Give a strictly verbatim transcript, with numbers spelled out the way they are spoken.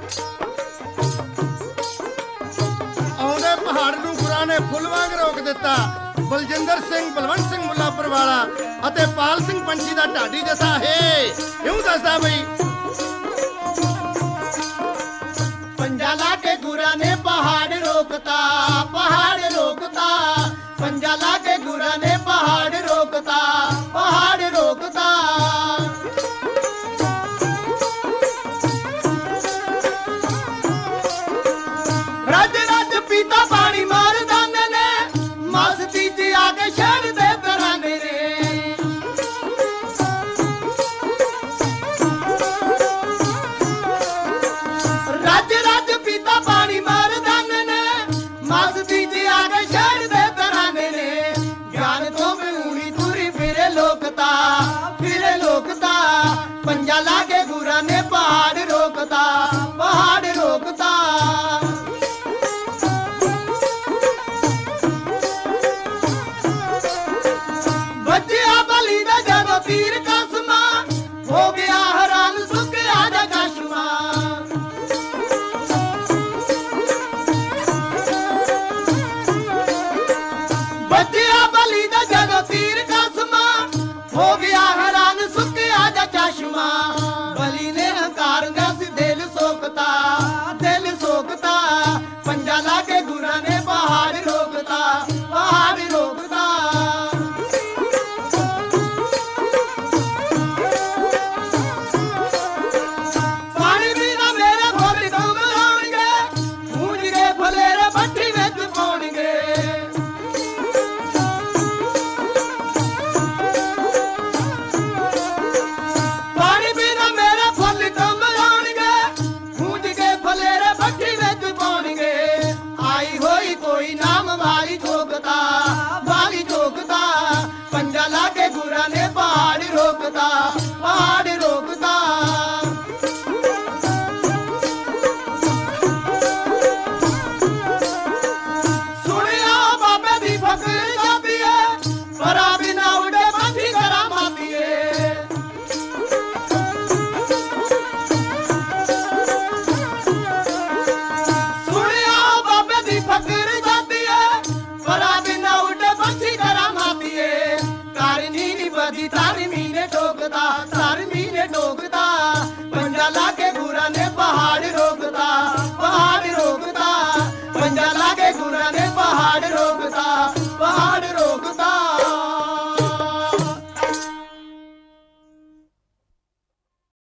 आउंदे पहाड़ नूं गुरां ने फुल वांग रोक दिता। बलजिंदर सिंह बलवंत सिंह मुल्लापुर वाला अते पाल सिंह पंछी दा ढाडी जसा है क्यों दसदा बई पंजा लाके गुरा ने पहाड़ रोकता पहाड़ रोकता पंजा लाके गुरा ने पहाड़ रोकता पहाड़ रोकता रज रज पीता पानी मार दाने ने मस्ती च आके छड़ दे तराने ने रज रज पीता पानी मार दाने ने मस्ती च आके छड़ दे तराने ने ज्ञान तो में ऊनी तुरी फिरे लोकता फिरे लोकता पंजा लाके गुरा ने पहाड़ रोकता पहाड़ रोकता तीर कसमा हो गया हराम सुख आजा कशमा बचिया बली दा जदों तीर कसमा हो गया हराम सुख आजा चश्मा बली ने हंकार दस दिल सोकता दिल सोकता पंजा लाके गुरा ने पहाड़ रोकता पहाड़ रोकता पंजा लाके गुरा ने पहाड़ रोकता पहाड़ रोकता सुनिया बाबे दी फकीर जाती है परा बिना उड़े पंछी करा माती है सुनिया बाबे दी फकीर जाती है परा बिना उड़े पंछी करा माती है तारनी नी बदी तारनी ने ठोकता तारनी ने ठोकता